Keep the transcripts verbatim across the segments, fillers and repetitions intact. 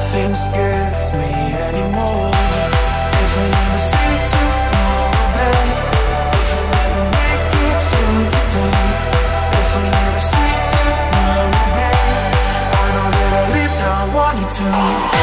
nothing scares me anymore. If we never see tomorrow, babe, if we never make it through today, if we never see tomorrow, babe, I know that I lived how I wanted to.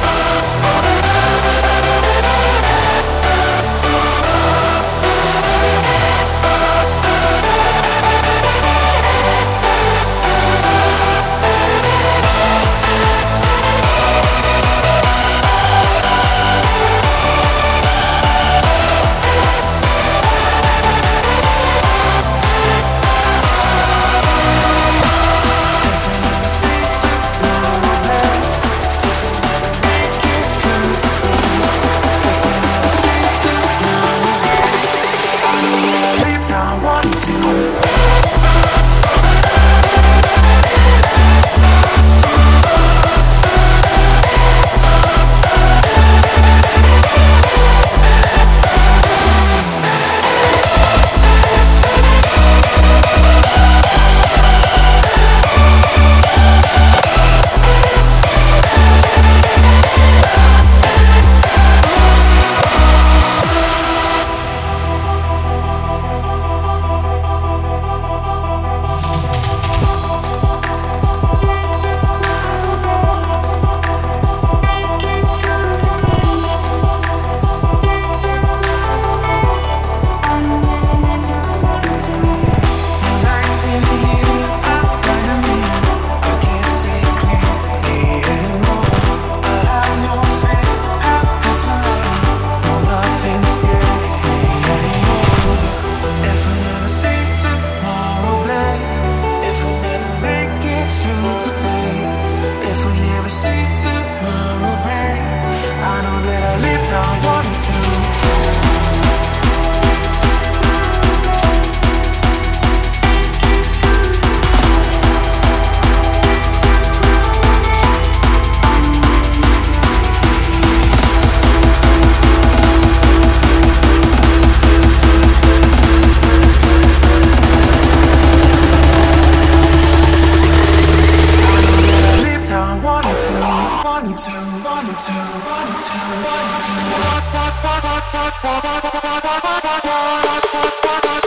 Wanted to, wanted to, wanted to, wanted to.